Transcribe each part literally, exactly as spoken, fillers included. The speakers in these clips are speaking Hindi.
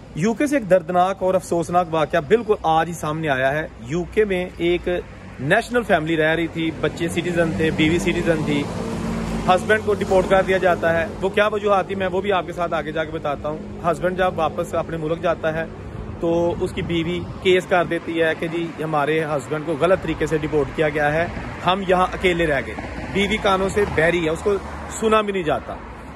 यूके से एक दर्दनाक और अफसोसनाक वाकया बिल्कुल आज ही सामने आया है। यूके में एक नेशनल फैमिली रह रही थी, बच्चे सिटीजन थे, बीवी सिटीजन थी, हस्बैंड को डिपोर्ट कर दिया जाता है। वो क्या वजूहत थी मैं वो भी आपके साथ आगे जाके बताता हूँ। हस्बैंड जब वापस अपने मुल्क जाता है तो उसकी बीवी केस कर देती है कि जी हमारे हस्बैंड को गलत तरीके से डिपोर्ट किया गया है, हम यहाँ अकेले रह गए। बीवी कानों से बहरी है, उसको सुना भी नहीं जाता।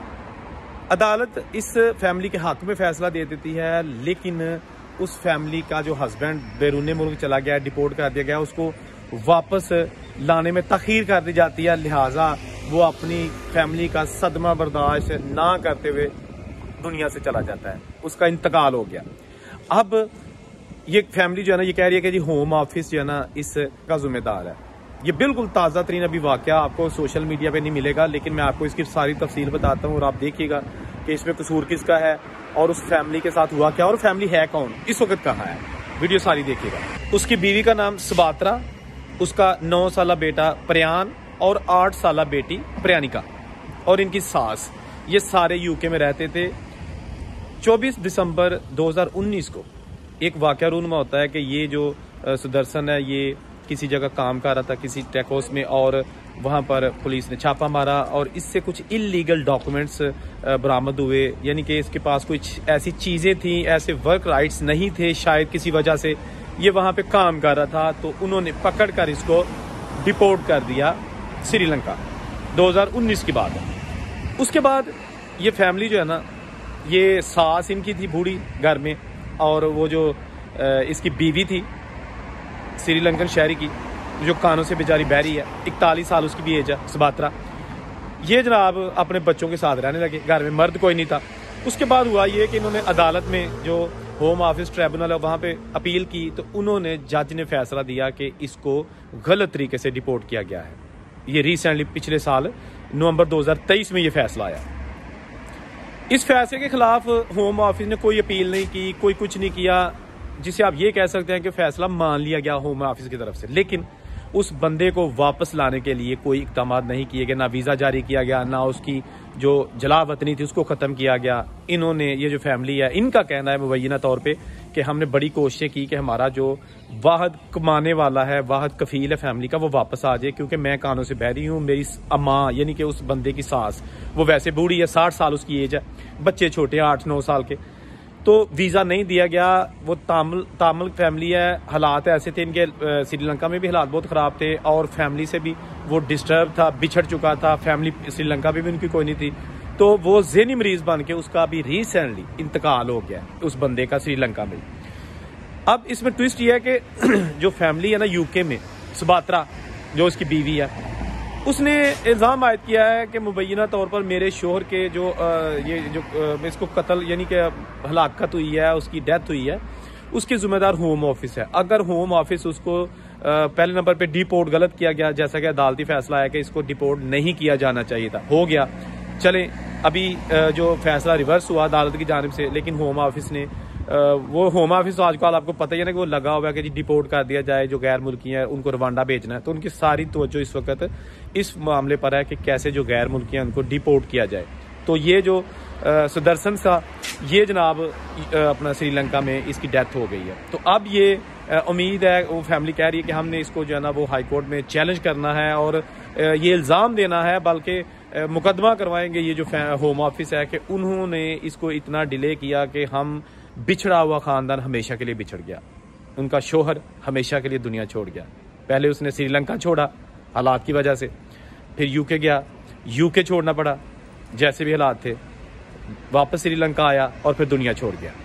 अदालत इस फैमिली के हक में फैसला दे देती है, लेकिन उस फैमिली का जो हस्बैंड बैरून मुल्क चला गया, डिपोर्ट कर दिया गया, उसको वापस लाने में तखीर कर दी जाती है। लिहाजा वो अपनी फैमिली का सदमा बर्दाश्त ना करते हुए दुनिया से चला जाता है, उसका इंतकाल हो गया। अब ये फैमिली जो है ना ये कह रही है कि जी होम ऑफिस जो है ना इसका जिम्मेदार है। ये बिल्कुल ताज़ा तरीन अभी वाकया आपको सोशल मीडिया पे नहीं मिलेगा, लेकिन मैं आपको इसकी सारी तफसील बताता हूँ और आप देखिएगा कि इसमें कसूर किसका है और उस फैमिली के साथ हुआ क्या और फैमिली है कौन, इस वक्त कहाँ है। वीडियो सारी देखिएगा। उसकी बीवी का नाम सबात्रा, उसका नौ साल बेटा प्रयान और आठ साल बेटी प्रयानिका और इनकी सास, ये सारे यूके में रहते थे। चौबीस दिसंबर दो हज़ार उन्नीस को एक वाकया रूनमा होता है कि ये जो सुदर्शन है ये किसी जगह काम कर रहा था किसी टेक हाउस में, और वहां पर पुलिस ने छापा मारा और इससे कुछ इलीगल डॉक्यूमेंट्स बरामद हुए। यानी कि इसके पास कुछ ऐसी चीजें थी, ऐसे वर्क राइट्स नहीं थे, शायद किसी वजह से ये वहां पे काम कर रहा था, तो उन्होंने पकड़कर इसको डिपोर्ट कर दिया श्रीलंका। दो हज़ार उन्नीस की बात है। उसके बाद ये फैमिली जो है ना, ये सास इनकी थी बूढ़ी घर में, और वो जो इसकी बीवी थी श्रीलंकन शहरी की जो कानों से बेचारी बहरी है, इकतालीस साल उसकी भी एज है, सबात्रा। ये जनाब अपने बच्चों के साथ रहने लगे, घर में मर्द कोई नहीं था। उसके बाद हुआ ये कि इन्होंने अदालत में जो होम ऑफिस ट्रिब्यूनल है वहाँ पे अपील की, तो उन्होंने जज ने फैसला दिया कि इसको गलत तरीके से डिपोर्ट किया गया है। ये रिसेंटली पिछले साल नवंबर दो हज़ार तेईस में ये फैसला आया। इस फैसले के खिलाफ होम ऑफिस ने कोई अपील नहीं की, कोई कुछ नहीं किया, जिसे आप ये कह सकते हैं कि फैसला मान लिया गया होम ऑफिस की तरफ से। लेकिन उस बंदे को वापस लाने के लिए कोई इकदाम नहीं किए गए, ना वीज़ा जारी किया गया, ना उसकी जो जलावतनी थी उसको ख़त्म किया गया। इन्होंने, ये जो फैमिली है, इनका कहना है मुबैना तौर पे कि हमने बड़ी कोशिशें की कि हमारा जो वाहद कमाने वाला है, वाहद कफील है फैमिली का, वो वापस आ जाए, क्योंकि मैं कानों से बहरी हूँ। मेरी अम्मा यानी कि उस बंदे की सास वो वैसे बूढ़ी है, साठ साल उसकी एज है, बच्चे छोटे हैं आठ नौ साल के, तो वीज़ा नहीं दिया गया। वो तामिल तामिल फैमिली है, हालात ऐसे थे इनके, श्रीलंका में भी हालात बहुत ख़राब थे और फैमिली से भी वो डिस्टर्ब था, बिछड़ चुका था, फैमिली श्रीलंका में भी उनकी कोई नहीं थी, तो वो ज़हनी मरीज बन के उसका भी रिसेंटली इंतकाल हो गया उस बंदे का श्रीलंका में। अब इसमें ट्विस्ट ये है कि जो फैमिली है ना यूके में, सबात्रा जो उसकी बीवी है, उसने इल्ज़ाम आयद किया है कि मुबैना तौर पर मेरे शोहर के जो आ, ये जो आ, इसको कत्ल यानी कि हलाकत हुई है, उसकी डेथ हुई है, उसके ज़िम्मेदार होम ऑफिस है। अगर होम ऑफिस उसको आ, पहले नंबर पे डिपोर्ट गलत किया गया, जैसा कि अदालती फैसला है कि इसको डिपोर्ट नहीं किया जाना चाहिए था, हो गया, चले अभी आ, जो फैसला रिवर्स हुआ अदालत की जानिब से, लेकिन होम ऑफिस ने आ, वो होम ऑफिस आजकल आपको पता ही है ना कि वो लगा हुआ है कि जी डिपोर्ट कर दिया जाए, जो गैर मुल्की हैं उनको रवांडा भेजना है, तो उनकी सारी तवज्जो इस वक्त इस मामले पर है कि कैसे जो गैर मुल्की हैं उनको डिपोर्ट किया जाए। तो ये जो सुदर्शन सा, ये जनाब अपना श्रीलंका में इसकी डेथ हो गई है। तो अब ये उम्मीद है, वो फैमिली कह रही है कि हमने इसको जो है ना वो हाई कोर्ट में चैलेंज करना है और ये इल्ज़ाम देना है, बल्कि मुकदमा करवाएंगे ये जो होम ऑफिस है कि उन्होंने इसको इतना डिले किया कि हम बिछड़ा हुआ ख़ानदान हमेशा के लिए बिछड़ गया। उनका शोहर हमेशा के लिए दुनिया छोड़ गया। पहले उसने श्रीलंका छोड़ा हालात की वजह से, फिर यूके गया, यूके छोड़ना पड़ा जैसे भी हालात थे, वापस श्रीलंका आया और फिर दुनिया छोड़ गया।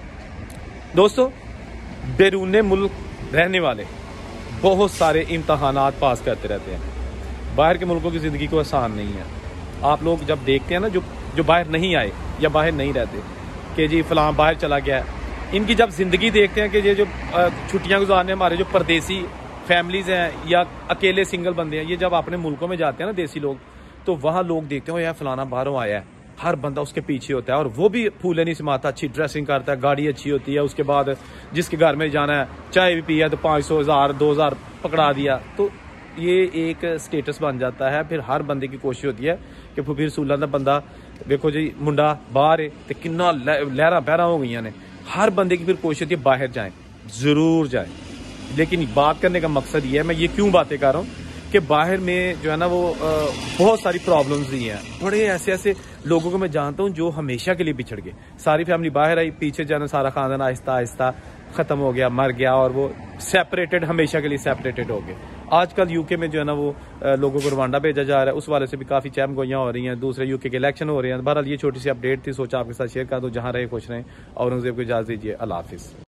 दोस्तों, बैरून मुल्क रहने वाले बहुत सारे इम्तहानात पास करते रहते हैं। बाहर के मुल्कों की ज़िंदगी को आसान नहीं है। आप लोग जब देखते हैं ना, जो जो बाहर नहीं आए या बाहर नहीं रहते कि जी फलां बाहर चला गया है, इनकी जब ज़िंदगी देखते हैं कि ये जो छुट्टियां गुजारने हमारे जो परदेसी फैमिलीज़ हैं या अकेले सिंगल बंदे हैं, ये जब अपने मुल्कों में जाते हैं ना देसी लोग, तो वहाँ लोग देखते हैं यार फलाना बाहरों आया है, हर बंदा उसके पीछे होता है और वो भी फूले नहीं समाता, अच्छी ड्रेसिंग करता है, गाड़ी अच्छी होती है, उसके बाद जिसके घर में जाना है चाय भी पिया तो पाँच सौ हज़ार दो हज़ार पकड़ा दिया, तो ये एक स्टेटस बन जाता है। फिर हर बंदे की कोशिश होती है कि फिर रसूलां दा बंदा देखो जी मुंडा बाहर है तो किन्ना लहरा बहरा हो गई ने, हर बंदे की फिर कोशिश होती है बाहर जाएं, जरूर जाएं, लेकिन बात करने का मकसद ये है, मैं ये क्यों बातें कर रहा हूँ कि बाहर में जो है ना वो आ, बहुत सारी प्रॉब्लम्स ही हैं। बड़े ऐसे ऐसे लोगों को मैं जानता हूँ जो हमेशा के लिए बिछड़ गए, सारी फैमिली बाहर आई, पीछे जाना सारा खानदान आहिस्ता आहिस्ता खत्म हो गया, मर गया, और वो सेपरेटेड, हमेशा के लिए सेपरेटेड हो गए। आजकल यूके में जो है ना वो लोगों को रवांडा भेजा जा रहा है, उस वाले से भी काफ़ी चैम गोइयाँ हो रही हैं। दूसरे यूके के इलेक्शन हो रहे हैं। बहरहाल ये छोटी सी अपडेट थी, सोचा आपके साथ शेयर कर दो। जहाँ रहे खुश रहें। औरंगजेब को इजाज़त दीजिए। अल्लाह हाफिज़।